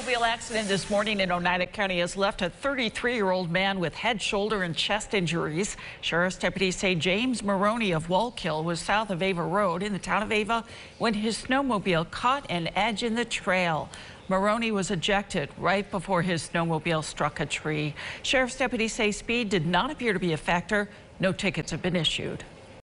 snowmobile accident this morning in Oneida County has left a 33-year-old man with head, shoulder, and chest injuries. Sheriff's deputies say James Maroney of Wallkill was south of Ava Road in the town of Ava when his snowmobile caught an edge in the trail. Maroney was ejected right before his snowmobile struck a tree. Sheriff's deputies say speed did not appear to be a factor. No tickets have been issued.